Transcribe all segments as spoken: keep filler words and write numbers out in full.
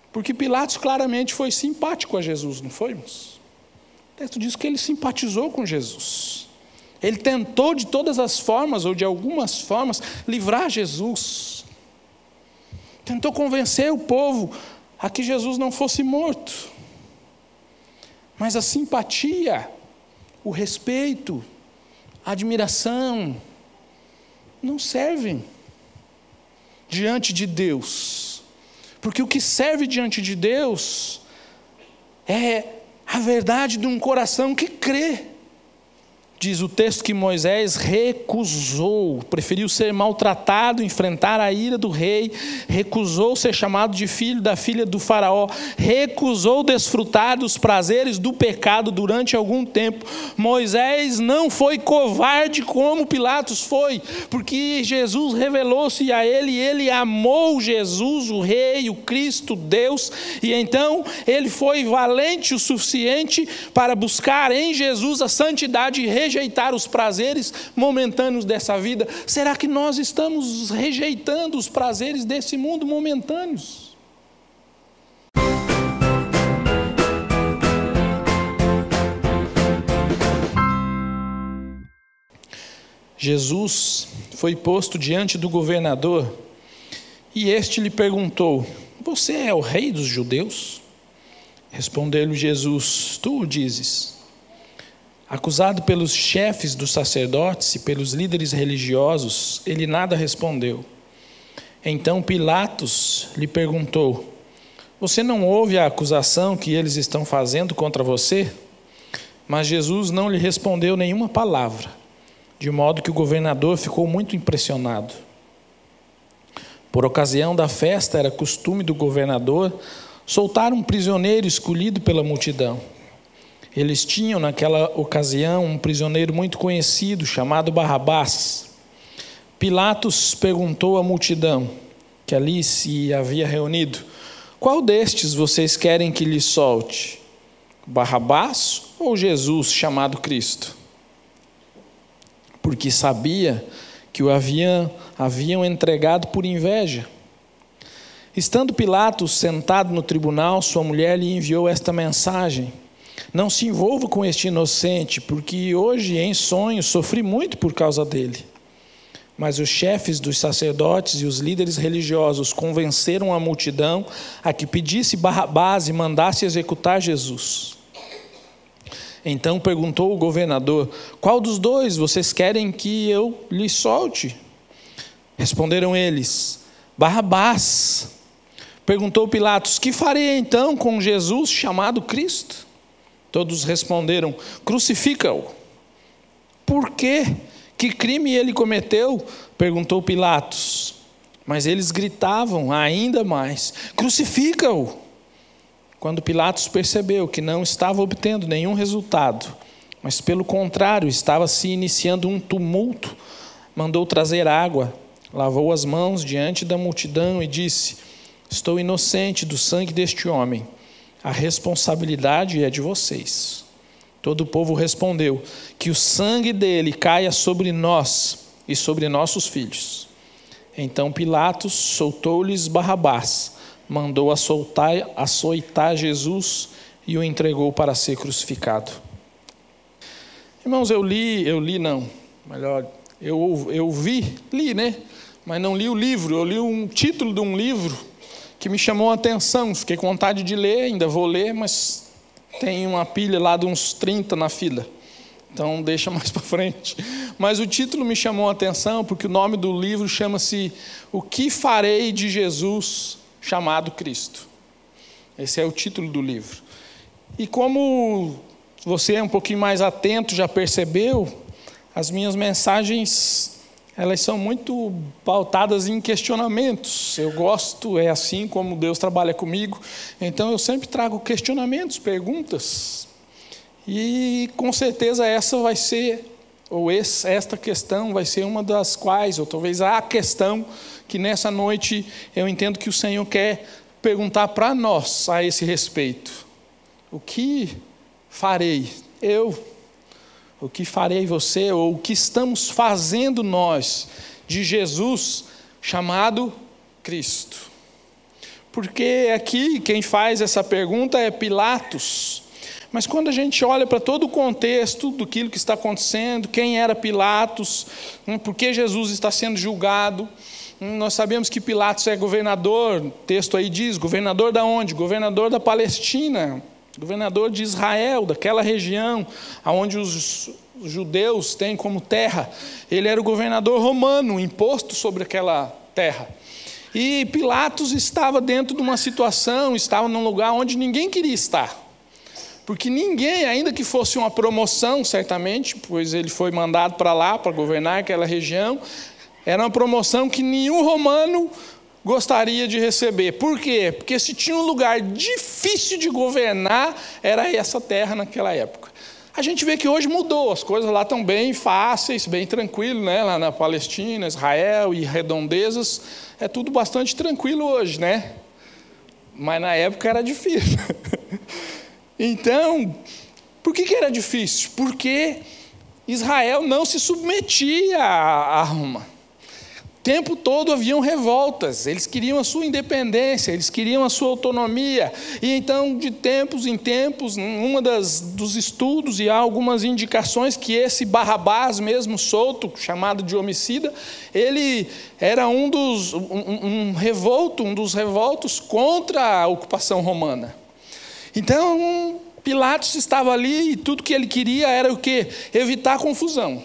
Porque Pilatos claramente foi simpático a Jesus, não foi, irmãos? O texto diz que ele simpatizou com Jesus. Ele tentou de todas as formas, ou de algumas formas, livrar Jesus. Tentou convencer o povo a que Jesus não fosse morto. Mas a simpatia, o respeito, a admiração, não servem diante de Deus. Porque o que serve diante de Deus é a verdade de um coração que crê. Diz o texto que Moisés recusou, preferiu ser maltratado, enfrentar a ira do rei, recusou ser chamado de filho da filha do faraó, recusou desfrutar dos prazeres do pecado durante algum tempo. Moisés não foi covarde como Pilatos foi, porque Jesus revelou-se a ele, e ele amou Jesus, o rei, o Cristo, Deus, e então ele foi valente o suficiente para buscar em Jesus a santidade e rejeitar os prazeres momentâneos dessa vida. Será que nós estamos rejeitando os prazeres desse mundo momentâneos? Jesus foi posto diante do governador e este lhe perguntou: você é o rei dos judeus? Respondeu-lhe Jesus: tu o dizes. Acusado pelos chefes dos sacerdotes e pelos líderes religiosos, ele nada respondeu. Então Pilatos lhe perguntou: você não ouve a acusação que eles estão fazendo contra você? Mas Jesus não lhe respondeu nenhuma palavra, de modo que o governador ficou muito impressionado. Por ocasião da festa, era costume do governador soltar um prisioneiro escolhido pela multidão. Eles tinham naquela ocasião um prisioneiro muito conhecido, chamado Barrabás. Pilatos perguntou à multidão, que ali se havia reunido: qual destes vocês querem que lhe solte? Barrabás ou Jesus, chamado Cristo? Porque sabia que o haviam, haviam entregado por inveja. Estando Pilatos sentado no tribunal, sua mulher lhe enviou esta mensagem: não se envolva com este inocente, porque hoje em sonho sofri muito por causa dele. Mas os chefes dos sacerdotes e os líderes religiosos convenceram a multidão a que pedisse Barrabás e mandasse executar Jesus. Então perguntou o governador: qual dos dois vocês querem que eu lhe solte? Responderam eles: Barrabás. Perguntou Pilatos: que farei então com Jesus chamado Cristo? Todos responderam: crucifica-o. Por quê? Que crime ele cometeu? Perguntou Pilatos. Mas eles gritavam ainda mais: crucifica-o. Quando Pilatos percebeu que não estava obtendo nenhum resultado, mas pelo contrário estava se iniciando um tumulto, mandou trazer água, lavou as mãos diante da multidão e disse: estou inocente do sangue deste homem. A responsabilidade é de vocês. Todo o povo respondeu: que o sangue dele caia sobre nós e sobre nossos filhos. Então Pilatos soltou-lhes Barrabás, mandou açoitar, açoitar Jesus e o entregou para ser crucificado. Irmãos, eu li, eu li não, melhor, eu, eu vi, li, né? Mas não li o livro, eu li um título de um livro que me chamou a atenção, fiquei com vontade de ler, ainda vou ler, mas tem uma pilha lá de uns trinta na fila, então deixa mais para frente. Mas o título me chamou a atenção porque o nome do livro chama-se O que farei de Jesus chamado Cristo. Esse é o título do livro. E como você é um pouquinho mais atento, já percebeu, as minhas mensagens, elas são muito pautadas em questionamentos. Eu gosto, é assim como Deus trabalha comigo. Então eu sempre trago questionamentos, perguntas. E com certeza essa vai ser, ou esta questão vai ser uma das quais, ou talvez a questão que nessa noite eu entendo que o Senhor quer perguntar para nós a esse respeito. O que farei eu? O que farei você, ou o que estamos fazendo nós de Jesus chamado Cristo? porque aqui quem faz essa pergunta é Pilatos. Mas quando a gente olha para todo o contexto do que está acontecendo, quem era Pilatos, por que Jesus está sendo julgado, nós sabemos que Pilatos é governador, o texto aí diz, governador da onde? Governador da Palestina, governador de Israel, daquela região onde os judeus têm como terra. Ele era o governador romano, imposto sobre aquela terra. E Pilatos estava dentro de uma situação, estava num lugar onde ninguém queria estar. Porque ninguém, ainda que fosse uma promoção, certamente, pois ele foi mandado para lá, para governar aquela região, era uma promoção que nenhum romano gostaria de receber. Por quê? Porque se tinha um lugar difícil de governar, era essa terra naquela época. A gente vê que hoje mudou, as coisas lá estão bem fáceis, bem tranquilo, né? Lá na Palestina, Israel e redondezas, é tudo bastante tranquilo hoje, né? Mas na época era difícil. Então, por que que era difícil? Porque Israel não se submetia a Roma. O tempo todo haviam revoltas, eles queriam a sua independência, eles queriam a sua autonomia. E então, de tempos em tempos, uma das, dos estudos, e há algumas indicações que esse Barrabás mesmo solto, chamado de homicida, ele era um dos, um, um revolto, um dos revoltos contra a ocupação romana. Então, Pilatos estava ali e tudo que ele queria era o quê? Evitar confusão,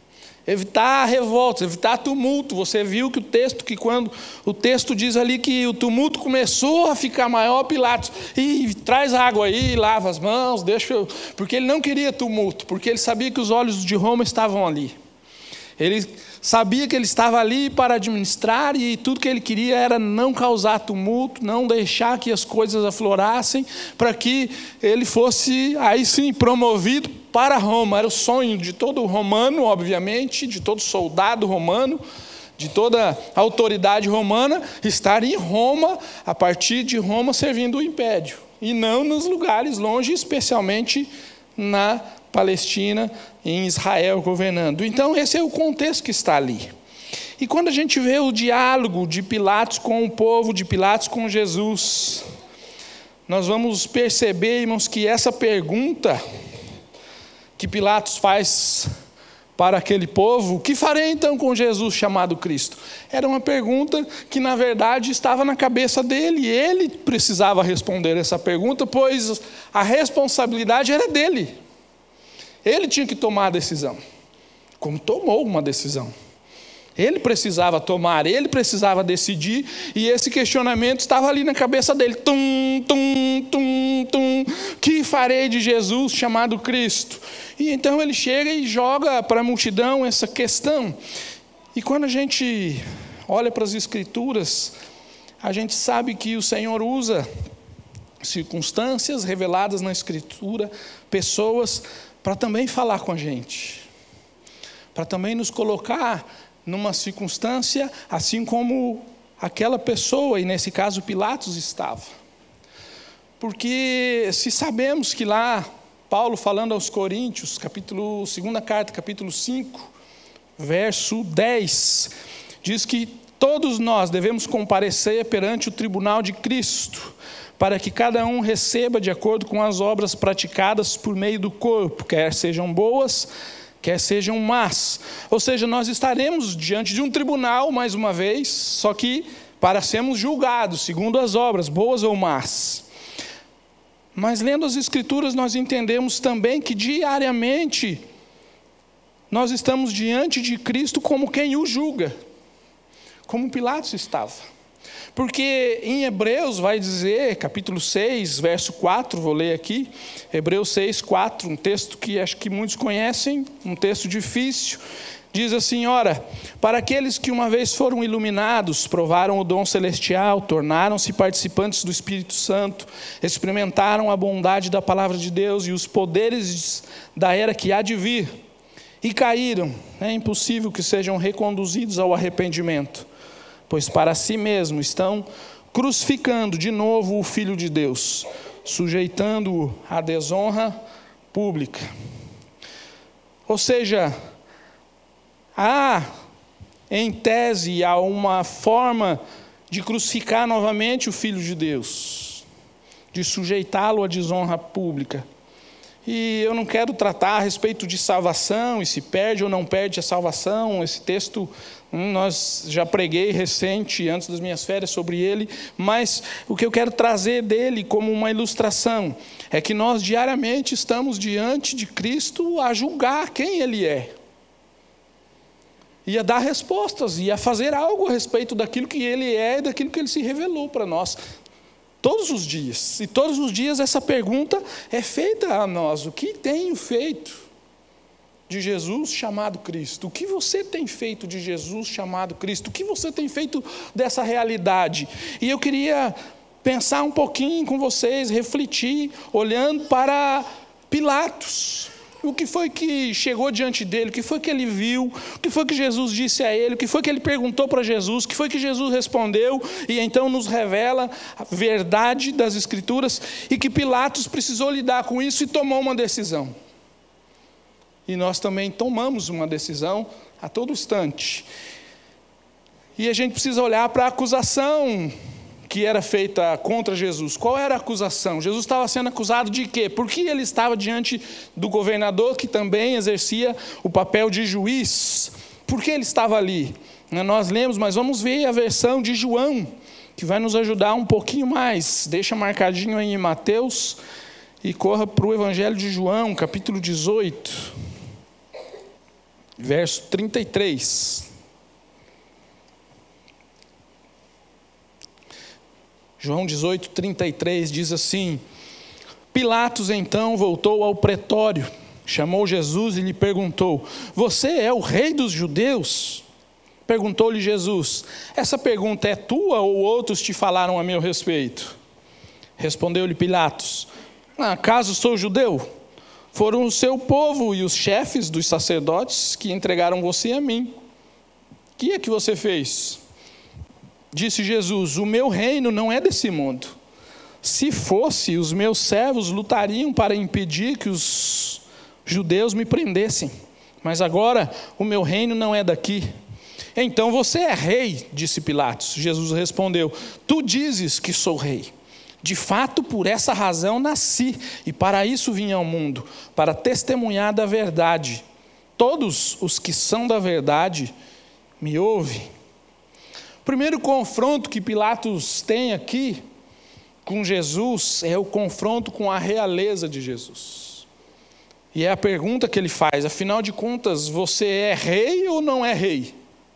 evitar revoltas, evitar tumulto. Você viu que o texto, que quando o texto diz ali que o tumulto começou a ficar maior, Pilatos, e traz água aí, lava as mãos, deixa eu... Porque ele não queria tumulto, porque ele sabia que os olhos de Roma estavam ali. Ele sabia que ele estava ali para administrar e tudo que ele queria era não causar tumulto, não deixar que as coisas aflorassem, para que ele fosse, aí sim, promovido para Roma. Era o sonho de todo romano, obviamente, de todo soldado romano, de toda autoridade romana, estar em Roma, a partir de Roma, servindo o império, e não nos lugares longe, especialmente na Palestina, em Israel governando. Então esse é o contexto que está ali. E quando a gente vê o diálogo de Pilatos com o povo, de Pilatos com Jesus, nós vamos perceber, irmãos, que essa pergunta que Pilatos faz para aquele povo, o que farei então com Jesus chamado Cristo? Era uma pergunta que na verdade estava na cabeça dele, e ele precisava responder essa pergunta, pois a responsabilidade era dele. Ele tinha que tomar a decisão, como tomou uma decisão. Ele precisava tomar, ele precisava decidir, e esse questionamento estava ali na cabeça dele. Tum, tum, tum, tum. Que farei de Jesus chamado Cristo? E então ele chega e joga para a multidão essa questão. E quando a gente olha para as Escrituras, a gente sabe que o Senhor usa circunstâncias reveladas na Escritura, pessoas, para também falar com a gente, para também nos colocar numa circunstância, assim como aquela pessoa, e nesse caso Pilatos estava. Porque se sabemos que lá, Paulo falando aos Coríntios, capítulo, segunda carta, capítulo cinco, verso dez, diz que todos nós devemos comparecer perante o tribunal de Cristo, para que cada um receba de acordo com as obras praticadas por meio do corpo, quer sejam boas, quer sejam más. Ou seja, nós estaremos diante de um tribunal, mais uma vez, só que para sermos julgados, segundo as obras, boas ou más. Mas lendo as Escrituras, nós entendemos também que diariamente nós estamos diante de Cristo como quem o julga, como Pilatos estava. Porque em Hebreus vai dizer, capítulo seis, verso quatro, vou ler aqui, Hebreus seis, quatro, um texto que acho que muitos conhecem, um texto difícil, diz assim: ora, para aqueles que uma vez foram iluminados, provaram o dom celestial, tornaram-se participantes do Espírito Santo, experimentaram a bondade da palavra de Deus e os poderes da era que há de vir, e caíram, é impossível que sejam reconduzidos ao arrependimento, pois para si mesmo estão crucificando de novo o Filho de Deus, sujeitando-o à desonra pública. Ou seja, há, em tese, há uma forma de crucificar novamente o Filho de Deus, de sujeitá-lo à desonra pública. E eu não quero tratar a respeito de salvação, e se perde ou não perde a salvação. Esse texto, hum, nós já preguei recente, antes das minhas férias, sobre ele. Mas o que eu quero trazer dele como uma ilustração é que nós diariamente estamos diante de Cristo a julgar quem Ele é. E a dar respostas, e a fazer algo a respeito daquilo que Ele é e daquilo que Ele se revelou para nós. Todos os dias. E todos os dias essa pergunta é feita a nós. O que tenho feito de Jesus chamado Cristo? O que você tem feito de Jesus chamado Cristo? O que você tem feito dessa realidade? E eu queria pensar um pouquinho com vocês, refletir, olhando para Pilatos. O que foi que chegou diante dele? O que foi que ele viu? O que foi que Jesus disse a ele? O que foi que ele perguntou para Jesus? O que foi que Jesus respondeu? E então nos revela a verdade das Escrituras e que Pilatos precisou lidar com isso e tomou uma decisão. E nós também tomamos uma decisão a todo instante. E a gente precisa olhar para a acusação que era feita contra Jesus. Qual era a acusação? Jesus estava sendo acusado de quê? Porque ele estava diante do governador, que também exercia o papel de juiz. Por que ele estava ali? Nós lemos, mas vamos ver a versão de João, que vai nos ajudar um pouquinho mais. Deixa marcadinho aí em Mateus e corra para o Evangelho de João, capítulo dezoito, verso trinta e três. João dezoito, trinta e três diz assim: Pilatos então voltou ao pretório, chamou Jesus e lhe perguntou: você é o rei dos judeus? Perguntou-lhe Jesus: essa pergunta é tua ou outros te falaram a meu respeito? Respondeu-lhe Pilatos: acaso sou judeu? Foram o seu povo e os chefes dos sacerdotes que entregaram você a mim. O que é que você fez? Disse Jesus: o meu reino não é desse mundo. Se fosse, os meus servos lutariam para impedir que os judeus me prendessem. Mas agora o meu reino não é daqui. Então você é rei, disse Pilatos. Jesus respondeu: tu dizes que sou rei. De fato, por essa razão nasci, e para isso vim ao mundo, para testemunhar da verdade. Todos os que são da verdade me ouvem. O primeiro confronto que Pilatos tem aqui com Jesus é o confronto com a realeza de Jesus. E é a pergunta que ele faz: afinal de contas, você é rei ou não é rei?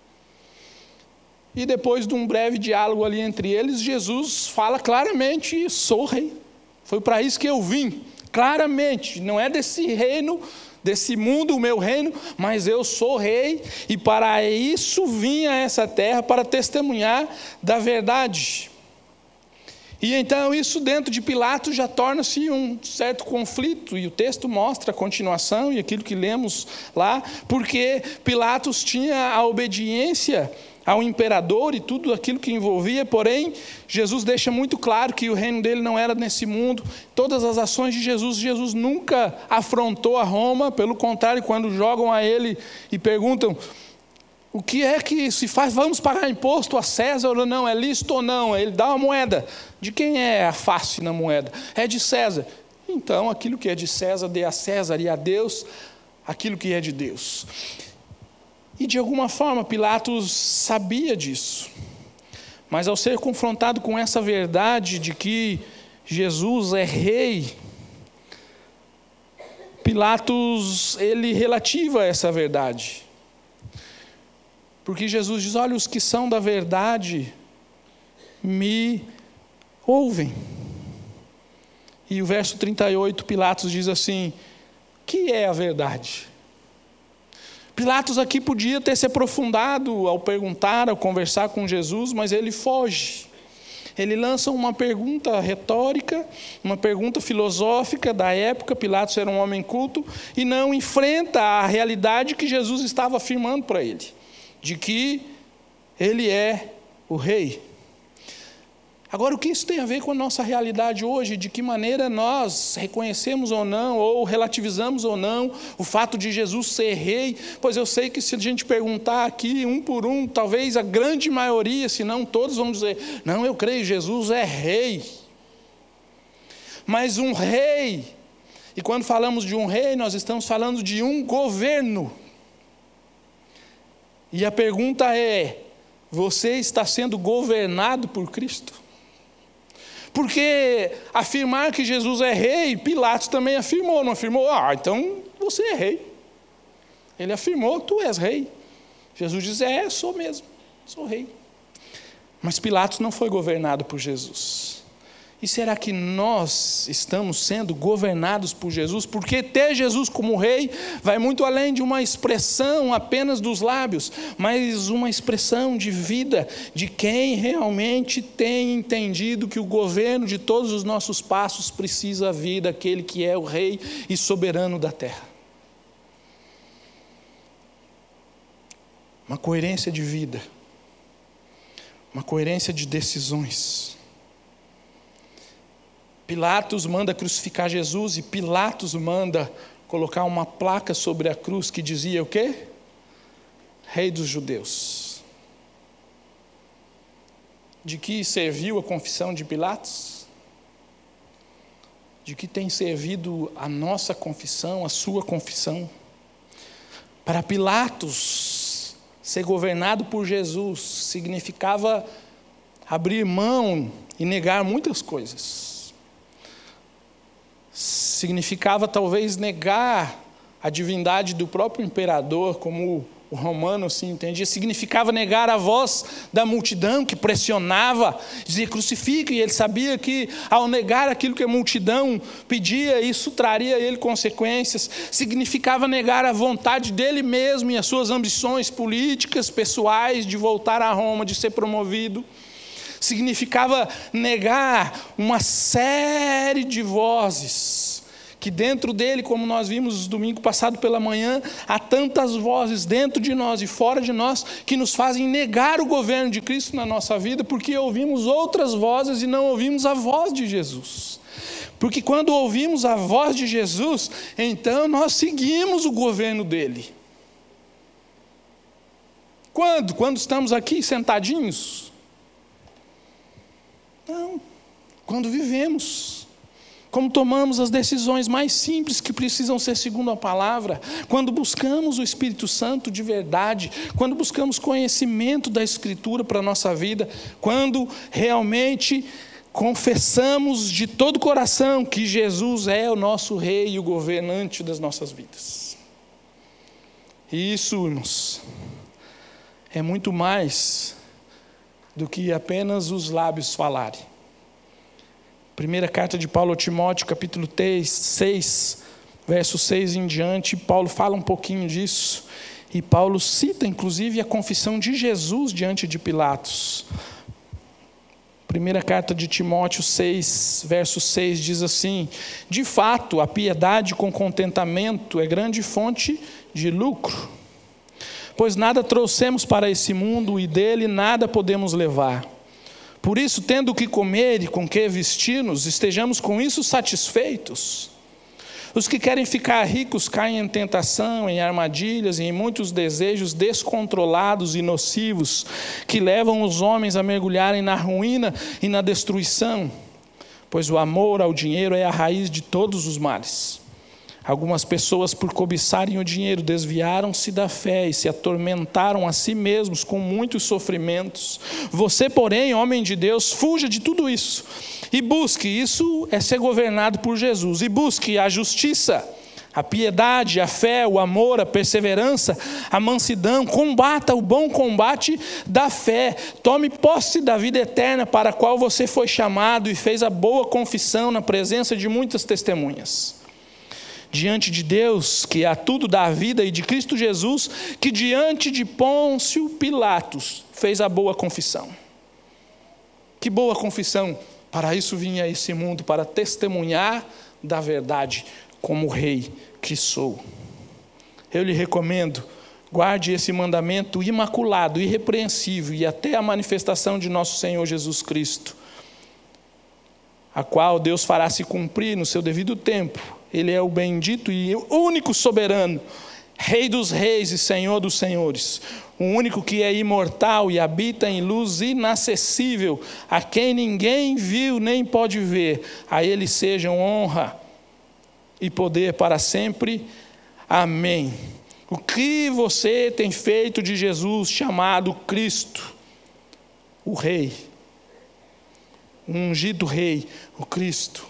E depois de um breve diálogo ali entre eles, Jesus fala claramente: sou rei. Foi para isso que eu vim, claramente. Não é desse reino, desse mundo o meu reino, mas eu sou rei, e para isso vim a essa terra, para testemunhar da verdade. E então isso dentro de Pilatos já torna-se um certo conflito, e o texto mostra a continuação e aquilo que lemos lá, porque Pilatos tinha a obediência ao imperador e tudo aquilo que envolvia, porém Jesus deixa muito claro que o reino dele não era nesse mundo. Todas as ações de Jesus, Jesus nunca afrontou a Roma, pelo contrário, quando jogam a ele e perguntam: o que é que se faz? Vamos pagar imposto a César ou não? É lícito ou não? Ele dá uma moeda. De quem é a face na moeda? É de César. Então aquilo que é de César dê a César, e a Deus aquilo que é de Deus. E de alguma forma Pilatos sabia disso, mas ao ser confrontado com essa verdade de que Jesus é rei, Pilatos, ele relativa essa verdade, porque Jesus diz: olha, os que são da verdade me ouvem. E o verso trinta e oito, Pilatos diz assim: que é a verdade? Pilatos aqui podia ter se aprofundado ao perguntar, ao conversar com Jesus, mas ele foge. Ele lança uma pergunta retórica, uma pergunta filosófica da época. Pilatos era um homem culto e não enfrenta a realidade que Jesus estava afirmando para ele, de que ele é o rei. Agora, o que isso tem a ver com a nossa realidade hoje? De que maneira nós reconhecemos ou não, ou relativizamos ou não, o fato de Jesus ser rei? Pois eu sei que se a gente perguntar aqui, um por um, talvez a grande maioria, se não todos, vão dizer, não, eu creio, Jesus é rei. Mas um rei, e quando falamos de um rei, nós estamos falando de um governo. E a pergunta é, você está sendo governado por Cristo? Porque afirmar que Jesus é rei, Pilatos também afirmou, não afirmou? Ah, então você é rei. Ele afirmou, tu és rei. Jesus diz, é, sou mesmo, sou rei. Mas Pilatos não foi governado por Jesus. E será que nós estamos sendo governados por Jesus? Porque ter Jesus como rei vai muito além de uma expressão apenas dos lábios, mas uma expressão de vida de quem realmente tem entendido que o governo de todos os nossos passos precisa vir daquele que é o rei e soberano da terra. Uma coerência de vida, uma coerência de decisões. Pilatos manda crucificar Jesus e Pilatos manda colocar uma placa sobre a cruz que dizia o quê? Rei dos Judeus. De que serviu a confissão de Pilatos? De que tem servido a nossa confissão, a sua confissão? Para Pilatos, ser governado por Jesus significava abrir mão e negar muitas coisas. Significava talvez negar a divindade do próprio imperador, como o romano assim entendia. Significava negar a voz da multidão que pressionava, dizia crucifique, e ele sabia que ao negar aquilo que a multidão pedia, isso traria a ele consequências. Significava negar a vontade dele mesmo e as suas ambições políticas, pessoais, de voltar a Roma, de ser promovido. Significava negar uma série de vozes, que dentro dele, como nós vimos domingo passado pela manhã, há tantas vozes dentro de nós e fora de nós, que nos fazem negar o governo de Cristo na nossa vida, porque ouvimos outras vozes e não ouvimos a voz de Jesus. Porque quando ouvimos a voz de Jesus, então nós seguimos o governo dele. Quando? Quando estamos aqui sentadinhos? Não, quando vivemos, como tomamos as decisões mais simples que precisam ser segundo a palavra, quando buscamos o Espírito Santo de verdade, quando buscamos conhecimento da Escritura para a nossa vida, quando realmente confessamos de todo o coração que Jesus é o nosso Rei e o governante das nossas vidas. E isso, irmãos, é muito mais do que apenas os lábios falarem. Primeira carta de Paulo a Timóteo, capítulo seis, verso seis em diante, Paulo fala um pouquinho disso, e Paulo cita inclusive a confissão de Jesus diante de Pilatos. Primeira carta de Timóteo seis, verso seis diz assim: de fato, a piedade com contentamento é grande fonte de lucro, pois nada trouxemos para esse mundo e dele nada podemos levar. Por isso, tendo o que comer e com que vestir-nos, estejamos com isso satisfeitos. Os que querem ficar ricos caem em tentação, em armadilhas e em muitos desejos descontrolados e nocivos, que levam os homens a mergulharem na ruína e na destruição, pois o amor ao dinheiro é a raiz de todos os males. Algumas pessoas, por cobiçarem o dinheiro, desviaram-se da fé e se atormentaram a si mesmos com muitos sofrimentos. Você, porém, homem de Deus, fuja de tudo isso e busque, isso é ser governado por Jesus, e busque a justiça, a piedade, a fé, o amor, a perseverança, a mansidão. Combata o bom combate da fé. Tome posse da vida eterna para a qual você foi chamado e fez a boa confissão na presença de muitas testemunhas. Diante de Deus, que a tudo dá a vida, e de Cristo Jesus, que diante de Pôncio Pilatos fez a boa confissão. Que boa confissão! Para isso vinha esse mundo, para testemunhar da verdade, como rei que sou. Eu lhe recomendo, guarde esse mandamento imaculado, irrepreensível, e até a manifestação de nosso Senhor Jesus Cristo. a qual Deus fará se cumprir no seu devido tempo. Ele é o bendito e único soberano, Rei dos reis e Senhor dos senhores, o único que é imortal e habita em luz inacessível, a quem ninguém viu nem pode ver. A ele sejam honra e poder para sempre. Amém. O que você tem feito de Jesus chamado Cristo, o Rei, o ungido Rei, o Cristo?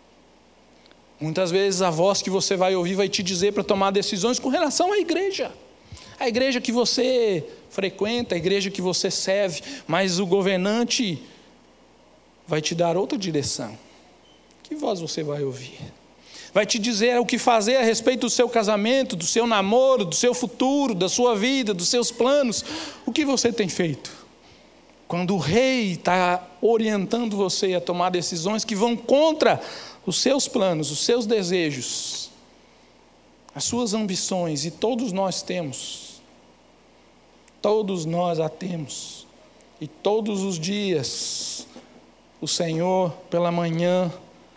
Muitas vezes a voz que você vai ouvir vai te dizer para tomar decisões com relação à igreja. A igreja que você frequenta, a igreja que você serve, mas o governante vai te dar outra direção. Que voz você vai ouvir? Vai te dizer o que fazer a respeito do seu casamento, do seu namoro, do seu futuro, da sua vida, dos seus planos. O que você tem feito? Quando o rei está orientando você a tomar decisões que vão contra os seus planos, os seus desejos, as suas ambições, e todos nós temos, todos nós a temos, e todos os dias o Senhor pela manhã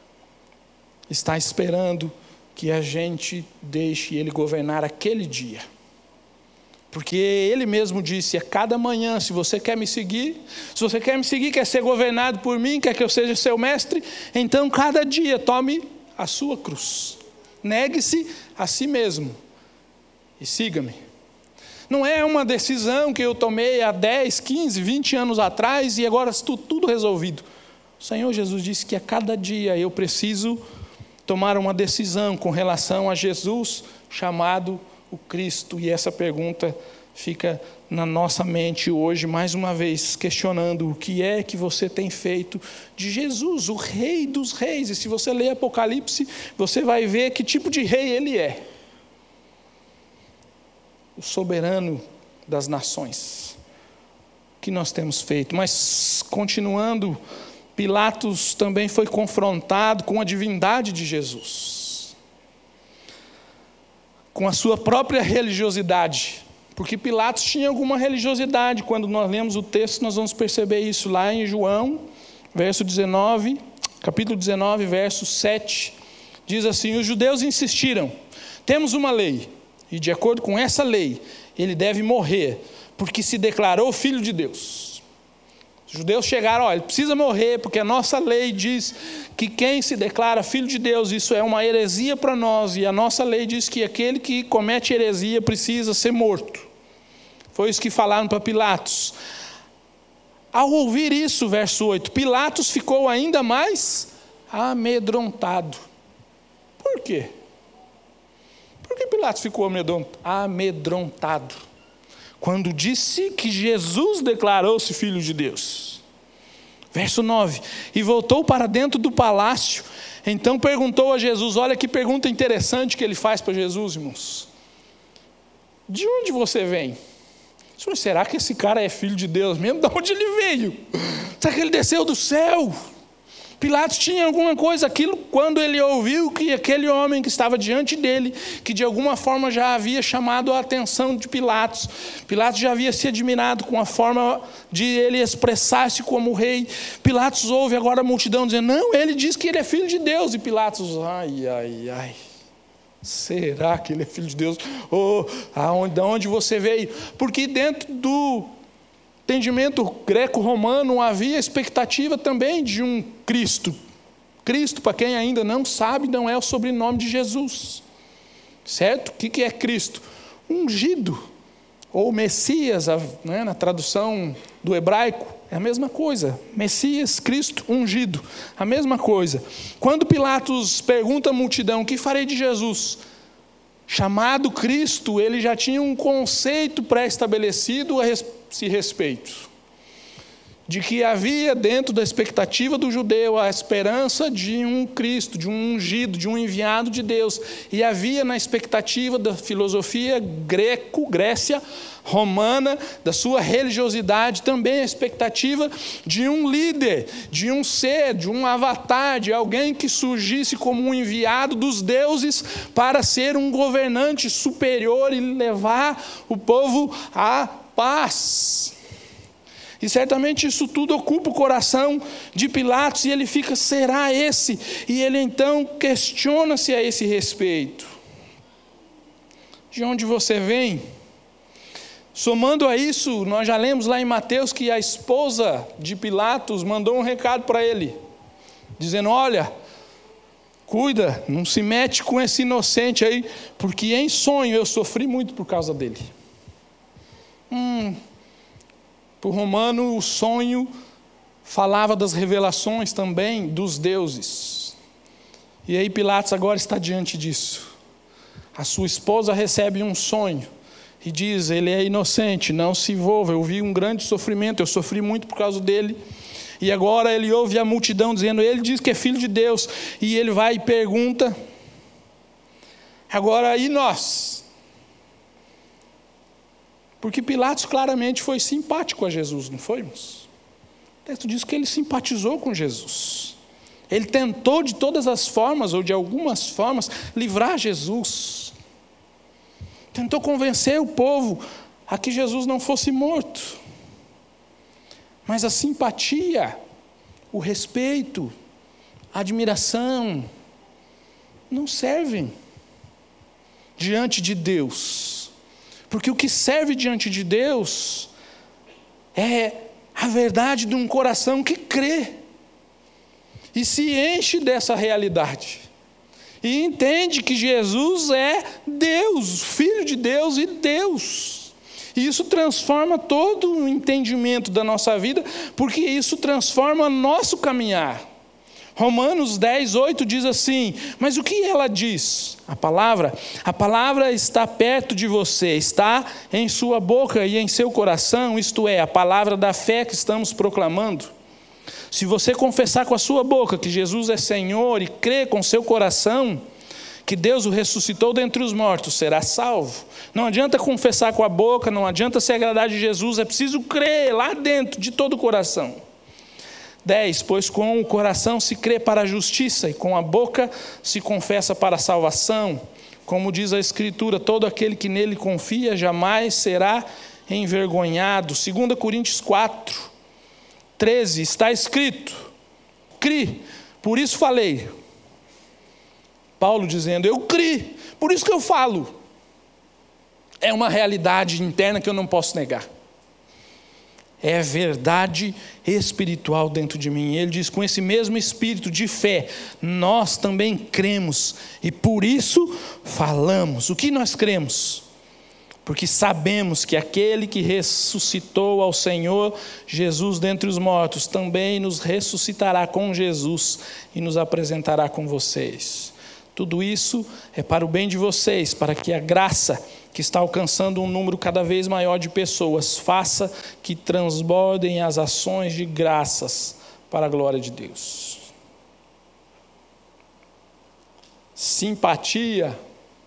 está esperando que a gente deixe Ele governar aquele dia. Porque Ele mesmo disse, a cada manhã, se você quer me seguir, se você quer me seguir, quer ser governado por mim, quer que eu seja seu mestre, então cada dia tome a sua cruz. Negue-se a si mesmo e siga-me. Não é uma decisão que eu tomei há dez, quinze, vinte anos atrás e agora está tudo resolvido. O Senhor Jesus disse que a cada dia eu preciso tomar uma decisão com relação a Jesus chamado o Cristo. E essa pergunta fica na nossa mente hoje, mais uma vez, questionando o que é que você tem feito de Jesus, o Rei dos reis. E se você ler Apocalipse, você vai ver que tipo de rei Ele é. O soberano das nações. O que nós temos feito? Mas, continuando, Pilatos também foi confrontado com a divindade de Jesus, com a sua própria religiosidade, porque Pilatos tinha alguma religiosidade. Quando nós lemos o texto, nós vamos perceber isso lá em João, verso dezenove, capítulo dezenove, verso sete, diz assim: os judeus insistiram, temos uma lei, e de acordo com essa lei, ele deve morrer, porque se declarou filho de Deus. Os judeus chegaram, olha, ele precisa morrer, porque a nossa lei diz que quem se declara filho de Deus, isso é uma heresia para nós, e a nossa lei diz que aquele que comete heresia precisa ser morto. Foi isso que falaram para Pilatos. Ao ouvir isso, verso oito, Pilatos ficou ainda mais amedrontado. Por quê? Por que Pilatos ficou amedrontado? Quando disse que Jesus declarou-se filho de Deus. Verso nove, e voltou para dentro do palácio, então perguntou a Jesus, olha que pergunta interessante que ele faz para Jesus, irmãos. De onde você vem? Senhor, será que esse cara é filho de Deus mesmo? De onde ele veio? Será que ele desceu do céu? Pilatos tinha alguma coisa, aquilo quando ele ouviu que aquele homem que estava diante dele, que de alguma forma já havia chamado a atenção de Pilatos, Pilatos já havia se admirado com a forma de ele expressar-se como rei. Pilatos ouve agora a multidão dizendo, não, ele diz que ele é filho de Deus, e Pilatos, ai, ai, ai, será que ele é filho de Deus? Ou aonde, de onde você veio? Porque dentro do entendimento greco-romano havia expectativa também de um Cristo. Cristo, para quem ainda não sabe, não é o sobrenome de Jesus. Certo? O que é Cristo? Ungido, ou Messias, né, na tradução do hebraico, é a mesma coisa. Messias, Cristo, ungido, a mesma coisa. Quando Pilatos pergunta à multidão, o que farei de Jesus? Chamado Cristo, ele já tinha um conceito pré-estabelecido a esse respeito, de que havia dentro da expectativa do judeu a esperança de um Cristo, de um ungido, de um enviado de Deus, e havia na expectativa da filosofia greco, Grécia, romana, da sua religiosidade, também a expectativa de um líder, de um ser, de um avatar, de alguém que surgisse como um enviado dos deuses para ser um governante superior e levar o povo à paz. E certamente isso tudo ocupa o coração de Pilatos e ele fica, será esse? E ele então questiona-se a esse respeito. De onde você vem? Somando a isso, nós já lemos lá em Mateus que a esposa de Pilatos mandou um recado para ele, dizendo, olha, cuida, não se mete com esse inocente aí, porque em sonho eu sofri muito por causa dele. Hum, para o romano o sonho falava das revelações também dos deuses. E aí Pilatos agora está diante disso. A sua esposa recebe um sonho e diz, ele é inocente, não se envolva, eu vi um grande sofrimento, eu sofri muito por causa dele. E agora ele ouve a multidão dizendo, ele diz que é filho de Deus. E ele vai e pergunta, agora e nós? Porque Pilatos claramente foi simpático a Jesus, não foi? O texto diz que ele simpatizou com Jesus. Ele tentou de todas as formas, ou de algumas formas, livrar Jesus. Tentou convencer o povo a que Jesus não fosse morto. Mas a simpatia, o respeito, a admiração, não servem diante de Deus. Porque o que serve diante de Deus é a verdade de um coração que crê. E se enche dessa realidade. E entende que Jesus é Deus, Filho de Deus e Deus. E isso transforma todo o entendimento da nossa vida, porque isso transforma nosso caminhar. Romanos dez, oito diz assim, mas o que ela diz? A palavra, a palavra está perto de você, está em sua boca e em seu coração, isto é, a palavra da fé que estamos proclamando. Se você confessar com a sua boca que Jesus é Senhor e crer com seu coração que Deus o ressuscitou dentre os mortos, será salvo. Não adianta confessar com a boca, não adianta se agradar de Jesus, é preciso crer lá dentro de todo o coração. dez. Pois com o coração se crê para a justiça e com a boca se confessa para a salvação. Como diz a Escritura, todo aquele que nele confia jamais será envergonhado. dois Coríntios quatro, treze, está escrito, cri, por isso falei. Paulo dizendo, eu cri, por isso que eu falo. É uma realidade interna que eu não posso negar. É verdade espiritual dentro de mim. Ele diz, com esse mesmo espírito de fé, nós também cremos e por isso falamos. O que nós cremos? Porque sabemos que aquele que ressuscitou ao Senhor Jesus dentre os mortos, também nos ressuscitará com Jesus e nos apresentará com vocês. Tudo isso é para o bem de vocês, para que a graça que está alcançando um número cada vez maior de pessoas, faça que transbordem as ações de graças para a glória de Deus. Simpatia,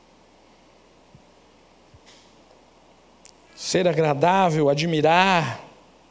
ser agradável, admirar,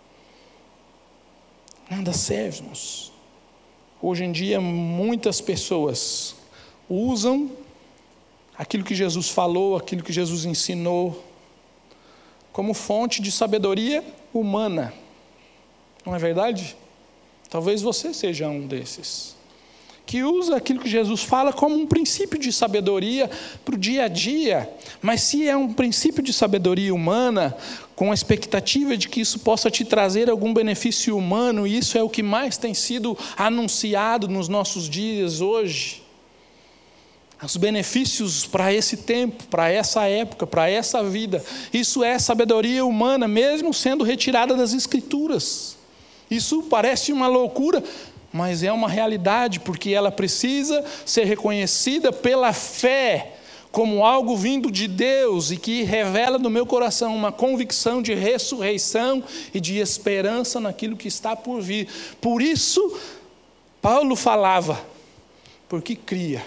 nada serve, irmãos. Hoje em dia, muitas pessoas usam aquilo que Jesus falou, aquilo que Jesus ensinou, como fonte de sabedoria humana. Não é verdade? Talvez você seja um desses, que usa aquilo que Jesus fala como um princípio de sabedoria para o dia a dia. Mas se é um princípio de sabedoria humana, com a expectativa de que isso possa te trazer algum benefício humano, e isso é o que mais tem sido anunciado nos nossos dias hoje, os benefícios para esse tempo, para essa época, para essa vida, isso é sabedoria humana, mesmo sendo retirada das Escrituras. Isso parece uma loucura, mas é uma realidade, porque ela precisa ser reconhecida pela fé, como algo vindo de Deus, e que revela no meu coração uma convicção de ressurreição e de esperança naquilo que está por vir. Por isso, Paulo falava, porque cria.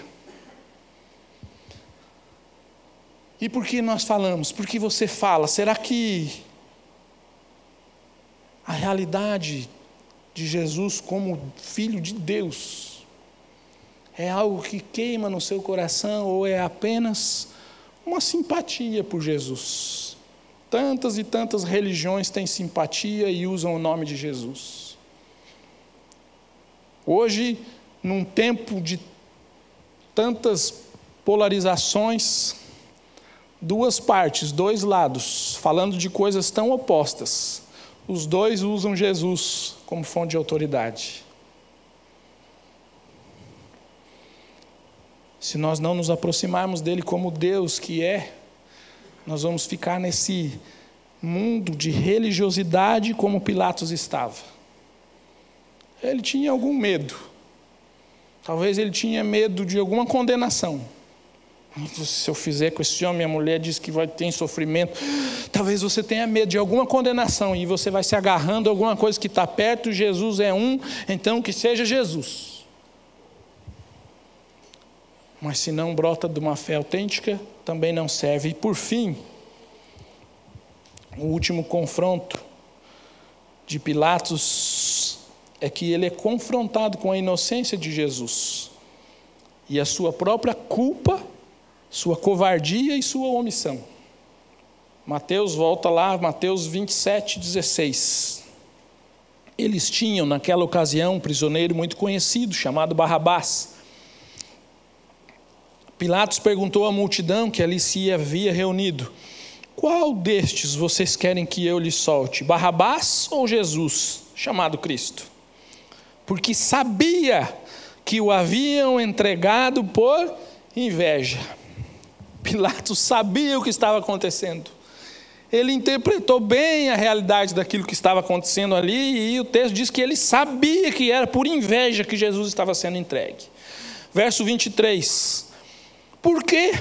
E por que nós falamos? Porque você fala, será que a realidade de Jesus como Filho de Deus é algo que queima no seu coração ou é apenas uma simpatia por Jesus? Tantas e tantas religiões têm simpatia e usam o nome de Jesus. Hoje, num tempo de tantas polarizações, duas partes, dois lados, falando de coisas tão opostas, os dois usam Jesus como fonte de autoridade. Se nós não nos aproximarmos dele como Deus que é, nós vamos ficar nesse mundo de religiosidade como Pilatos estava. Ele tinha algum medo. Talvez ele tinha medo de alguma condenação. Se eu fizer com esse homem, a mulher diz que vai ter sofrimento. Talvez você tenha medo de alguma condenação e você vai se agarrando a alguma coisa que está perto. Jesus é um, então que seja Jesus. Mas se não brota de uma fé autêntica, também não serve. E por fim, o último confronto de Pilatos é que ele é confrontado com a inocência de Jesus e a sua própria culpa, sua covardia e sua omissão. Mateus, volta lá, Mateus vinte e sete, dezesseis. Eles tinham naquela ocasião um prisioneiro muito conhecido, chamado Barrabás. Pilatos perguntou à multidão que ali se havia reunido: qual destes vocês querem que eu lhe solte, Barrabás ou Jesus, chamado Cristo? Porque sabia que o haviam entregado por inveja. Pilatos sabia o que estava acontecendo. Ele interpretou bem a realidade daquilo que estava acontecendo ali, e o texto diz que ele sabia que era por inveja que Jesus estava sendo entregue. Verso vinte e três. Por quê?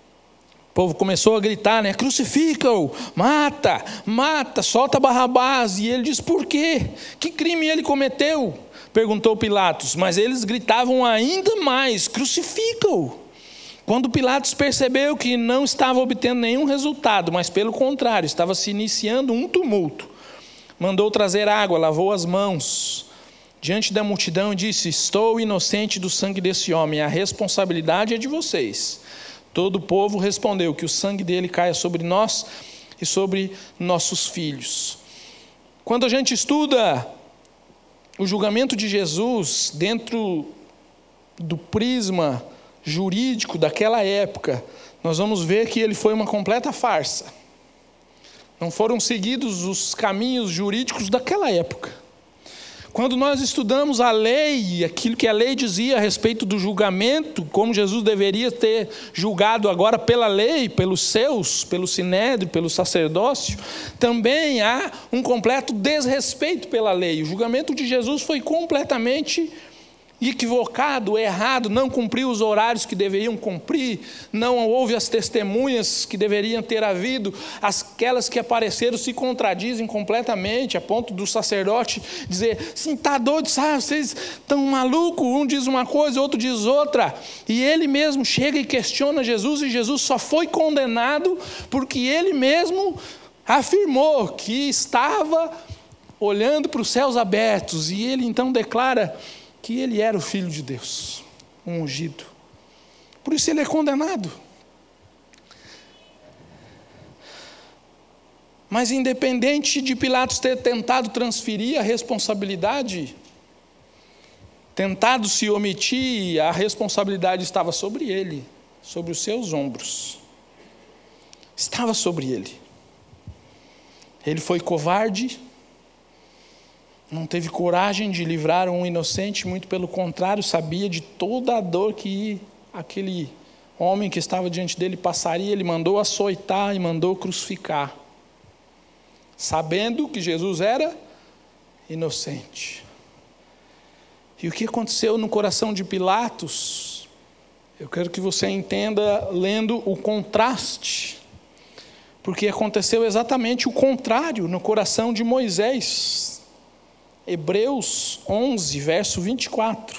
O povo começou a gritar, né? Crucifica-o, mata, mata, solta Barrabás. E ele diz: por quê? Que crime ele cometeu? Perguntou Pilatos. Mas eles gritavam ainda mais: crucifica-o. Quando Pilatos percebeu que não estava obtendo nenhum resultado, mas pelo contrário, estava se iniciando um tumulto, mandou trazer água, lavou as mãos diante da multidão e disse: estou inocente do sangue desse homem, a responsabilidade é de vocês. Todo o povo respondeu: que o sangue dele caia sobre nós e sobre nossos filhos. Quando a gente estuda o julgamento de Jesus dentro do prisma jurídico daquela época, nós vamos ver que ele foi uma completa farsa. Não foram seguidos os caminhos jurídicos daquela época. Quando nós estudamos a lei, aquilo que a lei dizia a respeito do julgamento, como Jesus deveria ter julgado agora pela lei, pelos seus, pelo sinédrio, pelo sacerdócio, também há um completo desrespeito pela lei. O julgamento de Jesus foi completamente equivocado, errado, não cumpriu os horários que deveriam cumprir, não houve as testemunhas que deveriam ter havido, aquelas que apareceram se contradizem completamente, a ponto do sacerdote dizer: sim, está doido, sabe? Vocês estão malucos, um diz uma coisa, outro diz outra, e ele mesmo chega e questiona Jesus, e Jesus só foi condenado porque ele mesmo afirmou que estava olhando para os céus abertos, e ele então declara que ele era o Filho de Deus, um ungido. Por isso ele é condenado. Mas independente de Pilatos ter tentado transferir a responsabilidade, tentado se omitir, a responsabilidade estava sobre ele, sobre os seus ombros. Estava sobre ele. Ele foi covarde, não teve coragem de livrar um inocente, muito pelo contrário, sabia de toda a dor que aquele homem que estava diante dele passaria. Ele mandou açoitar e mandou crucificar, sabendo que Jesus era inocente. E o que aconteceu no coração de Pilatos, eu quero que você entenda lendo o contraste, porque aconteceu exatamente o contrário no coração de Moisés. Hebreus onze, verso vinte e quatro.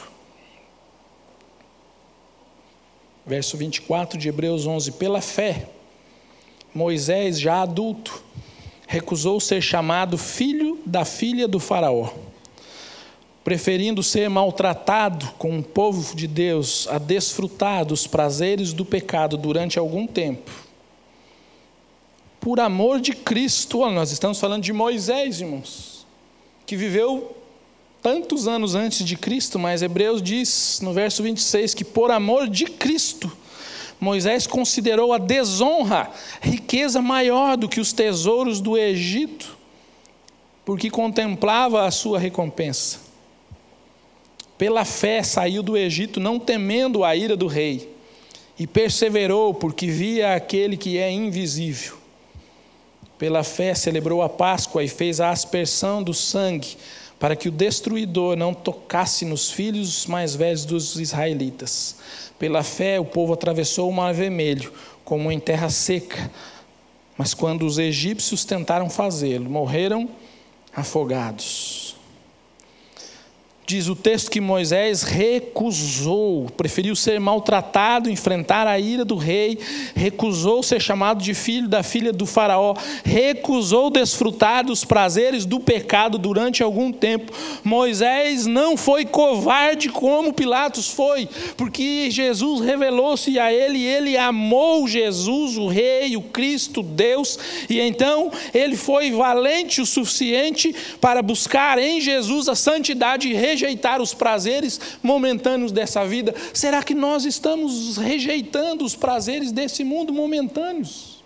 Verso vinte e quatro de Hebreus onze. Pela fé, Moisés, já adulto, recusou ser chamado filho da filha do faraó, preferindo ser maltratado com o povo de Deus a desfrutar dos prazeres do pecado durante algum tempo. por amor de Cristo. Olha, nós estamos falando de Moisés, irmãos, que viveu tantos anos antes de Cristo, mas Hebreus diz no verso vinte e seis que por amor de Cristo, Moisés considerou a desonra riqueza maior do que os tesouros do Egito, porque contemplava a sua recompensa. Pela fé saiu do Egito, não temendo a ira do rei, e perseverou, porque via aquele que é invisível. Pela fé celebrou a Páscoa e fez a aspersão do sangue, para que o destruidor não tocasse nos filhos mais velhos dos israelitas. Pela fé o povo atravessou o Mar Vermelho, como em terra seca. Mas quando os egípcios tentaram fazê-lo, morreram afogados. Diz o texto que Moisés recusou, preferiu ser maltratado, enfrentar a ira do rei, recusou ser chamado de filho da filha do faraó, recusou desfrutar dos prazeres do pecado durante algum tempo. Moisés não foi covarde como Pilatos foi, porque Jesus revelou-se a ele, e ele amou Jesus, o rei, o Cristo, Deus, e então ele foi valente o suficiente para buscar em Jesus a santidade e rejeitar os prazeres momentâneos dessa vida. Será que nós estamos rejeitando os prazeres desse mundo momentâneos?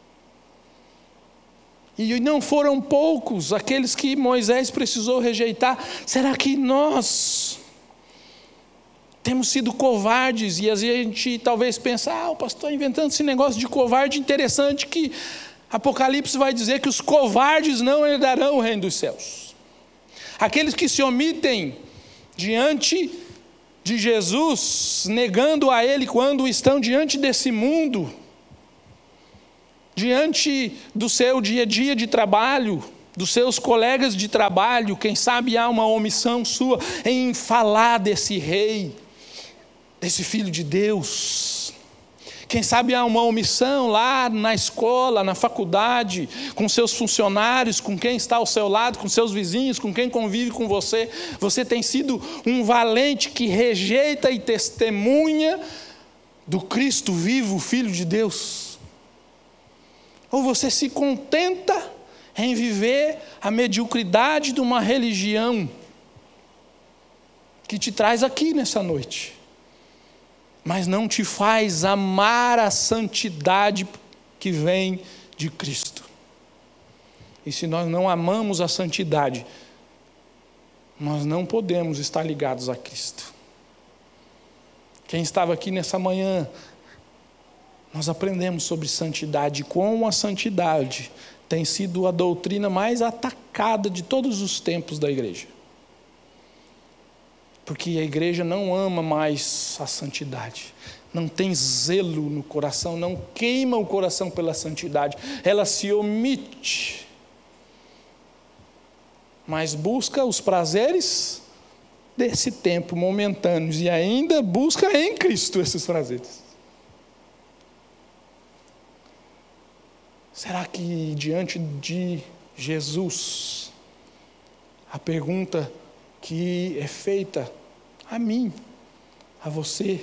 E não foram poucos aqueles que Moisés precisou rejeitar. Será que nós temos sido covardes? E a gente talvez pensa, ah, o pastor está inventando esse negócio de covarde interessante, que Apocalipse vai dizer que os covardes não herdarão o reino dos céus. Aqueles que se omitem diante de Jesus, negando a Ele quando estão diante desse mundo, diante do seu dia a dia de trabalho, dos seus colegas de trabalho, quem sabe há uma omissão sua em falar desse rei, desse filho de Deus. Quem sabe há uma omissão lá na escola, na faculdade, com seus funcionários, com quem está ao seu lado, com seus vizinhos, com quem convive com você. Você tem sido um valente que rejeita e testemunha do Cristo vivo, Filho de Deus? Ou você se contenta em viver a mediocridade de uma religião que te traz aqui nessa noite, mas não te faz amar a santidade que vem de Cristo? E se nós não amamos a santidade, nós não podemos estar ligados a Cristo. Quem estava aqui nessa manhã, nós aprendemos sobre santidade, como a santidade tem sido a doutrina mais atacada de todos os tempos da igreja. Porque a igreja não ama mais a santidade, não tem zelo no coração, não queima o coração pela santidade, ela se omite, mas busca os prazeres desse tempo momentâneos, e ainda busca em Cristo esses prazeres. Será que diante de Jesus, a pergunta que é feita a mim, a você: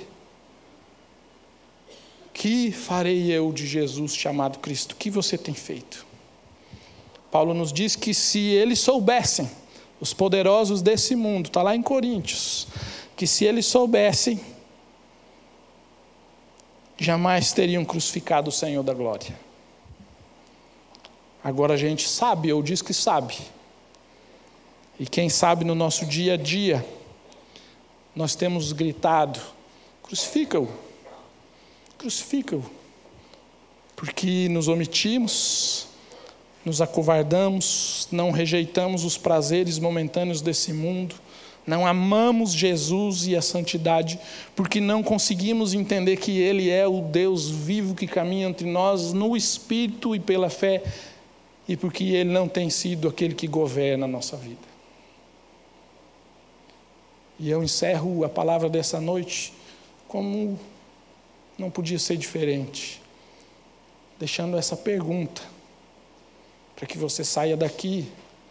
que farei eu de Jesus chamado Cristo? O que você tem feito? Paulo nos diz que se eles soubessem, os poderosos desse mundo, está lá em Coríntios, que se eles soubessem, jamais teriam crucificado o Senhor da glória. Agora a gente sabe, ou diz que sabe, e quem sabe no nosso dia a dia, nós temos gritado: crucifica-o, crucifica-o, porque nos omitimos, nos acovardamos, não rejeitamos os prazeres momentâneos desse mundo, não amamos Jesus e a santidade, porque não conseguimos entender que Ele é o Deus vivo que caminha entre nós no Espírito e pela fé, e porque Ele não tem sido aquele que governa a nossa vida. E eu encerro a palavra dessa noite como não podia ser diferente, deixando essa pergunta, para que você saia daqui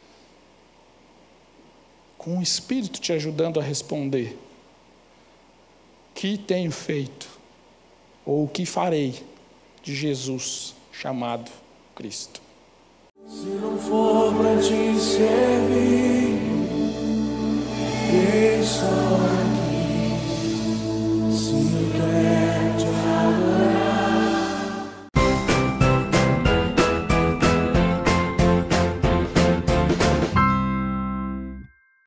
com o Espírito te ajudando a responder: que tenho feito, ou o que farei de Jesus chamado Cristo. Se não for para te servir, quem sou?